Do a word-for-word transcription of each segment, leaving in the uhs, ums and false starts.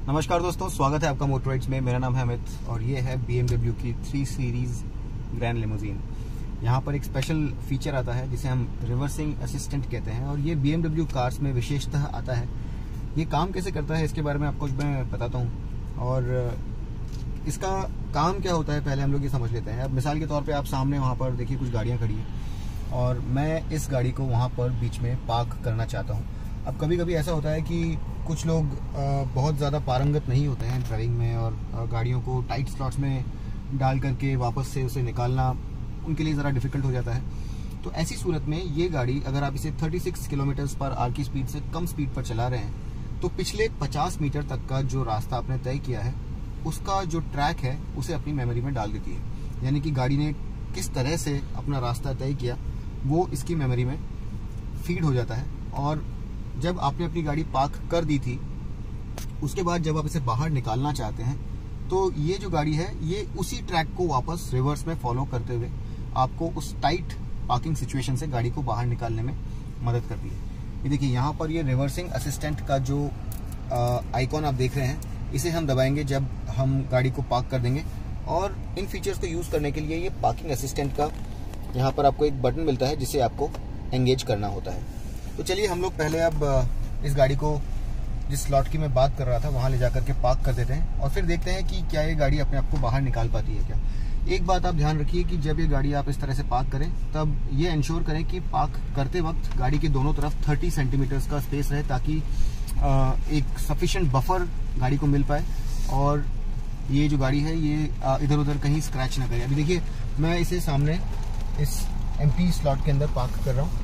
नमस्कार दोस्तों, स्वागत है आपका मोटराइड्स में। मेरा नाम है अमित और ये है बी एम डब्ल्यू की थ्री सीरीज ग्रैंड लिमोजीन। यहाँ पर एक स्पेशल फीचर आता है जिसे हम रिवर्सिंग असिस्टेंट कहते हैं और ये बी एम डब्ल्यू कार्स में विशेषतः आता है। ये काम कैसे करता है इसके बारे में आपको मैं बताता हूँ और इसका काम क्या होता है पहले हम लोग ये समझ लेते हैं। अब मिसाल के तौर पर आप सामने वहाँ पर देखिए कुछ गाड़ियाँ खड़ी हैं और मैं इस गाड़ी को वहाँ पर बीच में पार्क करना चाहता हूँ। अब कभी कभी ऐसा होता है कि कुछ लोग बहुत ज़्यादा पारंगत नहीं होते हैं ड्राइविंग में और गाड़ियों को टाइट स्लॉट्स में डाल करके वापस से उसे निकालना उनके लिए ज़रा डिफ़िकल्ट हो जाता है। तो ऐसी सूरत में ये गाड़ी अगर आप इसे छत्तीस किलोमीटर पर आवर की स्पीड से कम स्पीड पर चला रहे हैं तो पिछले पचास मीटर तक का जो रास्ता आपने तय किया है उसका जो ट्रैक है उसे अपनी मेमोरी में डाल देती है। यानी कि गाड़ी ने किस तरह से अपना रास्ता तय किया वो इसकी मेमोरी में फीड हो जाता है। और जब आपने अपनी गाड़ी पार्क कर दी थी उसके बाद जब आप इसे बाहर निकालना चाहते हैं तो ये जो गाड़ी है ये उसी ट्रैक को वापस रिवर्स में फॉलो करते हुए आपको उस टाइट पार्किंग सिचुएशन से गाड़ी को बाहर निकालने में मदद करती है। ये देखिए यहाँ पर ये रिवर्सिंग असिस्टेंट का जो आइकॉन आप देख रहे हैं इसे हम दबाएंगे जब हम गाड़ी को पार्क कर देंगे। और इन फीचर्स को यूज़ करने के लिए ये पार्किंग असिस्टेंट का यहाँ पर आपको एक बटन मिलता है जिसे आपको एंगेज करना होता है। तो चलिए हम लोग पहले अब इस गाड़ी को जिस स्लॉट की मैं बात कर रहा था वहाँ ले जाकर के पार्क कर देते हैं और फिर देखते हैं कि क्या ये गाड़ी अपने आप को बाहर निकाल पाती है क्या। एक बात आप ध्यान रखिए कि जब ये गाड़ी आप इस तरह से पार्क करें तब ये इंश्योर करें कि पार्क करते वक्त गाड़ी के दोनों तरफ तीस सेंटीमीटर्स का स्पेस रहे ताकि एक सफिशिएंट बफर गाड़ी को मिल पाए और ये जो गाड़ी है ये इधर उधर कहीं स्क्रैच ना करे। अभी देखिए मैं इसे सामने इस एम्प्टी स्लॉट के अंदर पार्क कर रहा हूँ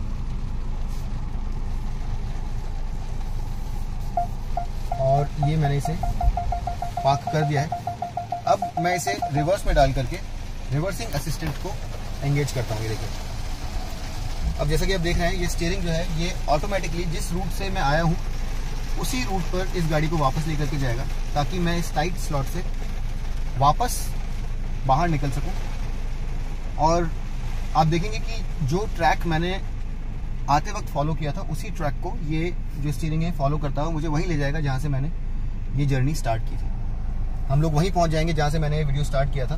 और ये मैंने इसे पार्क कर दिया है। अब मैं इसे रिवर्स में डाल करके रिवर्सिंग असिस्टेंट को एंगेज करता हूँ। ये देखिए अब जैसा कि आप देख रहे हैं ये स्टीयरिंग जो है ये ऑटोमेटिकली जिस रूट से मैं आया हूँ उसी रूट पर इस गाड़ी को वापस लेकर के जाएगा ताकि मैं इस टाइट स्लॉट से वापस बाहर निकल सकूँ। और आप देखेंगे कि जो ट्रैक मैंने आते वक्त फॉलो किया था उसी ट्रैक को ये जो स्टीयरिंग है फॉलो करता हुआ मुझे वहीं ले जाएगा जहां से मैंने ये जर्नी स्टार्ट की थी। हम लोग वहीं पहुंच जाएंगे जहां से मैंने ये वीडियो स्टार्ट किया था।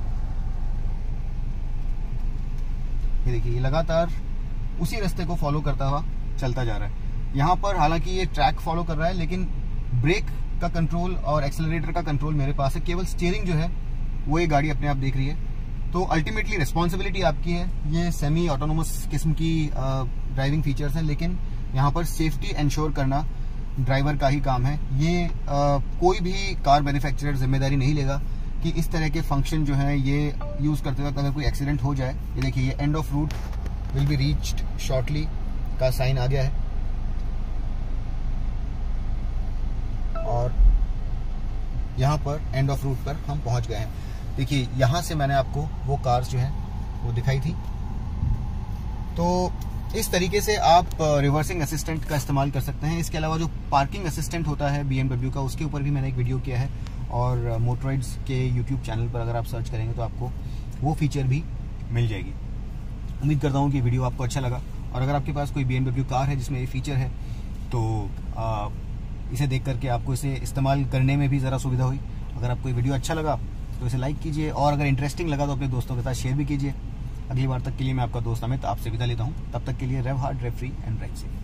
ये देखिए ये लगातार उसी रास्ते को फॉलो करता हुआ चलता जा रहा है। यहाँ पर हालांकि ये ट्रैक फॉलो कर रहा है लेकिन ब्रेक का कंट्रोल और एक्सेलरेटर का कंट्रोल मेरे पास है। केवल स्टीयरिंग जो है वो ये गाड़ी अपने आप देख रही है। तो अल्टीमेटली रिस्पॉन्सिबिलिटी आपकी है। ये सेमी ऑटोनोमस किस्म की ड्राइविंग फीचर्स हैं लेकिन यहाँ पर सेफ्टी इंश्योर करना ड्राइवर का ही काम है। ये आ, कोई भी कार मैन्युफैक्चरर जिम्मेदारी नहीं लेगा कि इस तरह के फंक्शन जो है ये यूज़ करते वक्त अगर कोई एक्सीडेंट हो जाए। ये देखिए ये end of route will be reached shortly का साइन आ गया है और यहाँ पर एंड ऑफ रूट पर हम पहुँच गए हैं। देखिए यहाँ से मैंने आपको वो कार्स जो है वो दिखाई थी। तो इस तरीके से आप रिवर्सिंग असिस्टेंट का इस्तेमाल कर सकते हैं। इसके अलावा जो पार्किंग असिस्टेंट होता है बी एम डब्ल्यू का उसके ऊपर भी मैंने एक वीडियो किया है और मोटराइड्स के यूट्यूब चैनल पर अगर आप सर्च करेंगे तो आपको वो फीचर भी मिल जाएगी। उम्मीद करता हूँ कि वीडियो आपको अच्छा लगा और अगर आपके पास कोई बी एम डब्ल्यू कार है जिसमें ये फीचर है तो आ, इसे देख करके आपको इसे इस्तेमाल करने में भी ज़रा सुविधा हुई। अगर आपको ये वीडियो अच्छा लगा तो इसे लाइक कीजिए और अगर इंटरेस्टिंग लगा तो अपने दोस्तों के साथ शेयर भी कीजिए। अगली बार तक के लिए मैं आपका दोस्त अमित आपसे विदा लेता हूँ। तब तक के लिए rev hard, rev free and drive safe.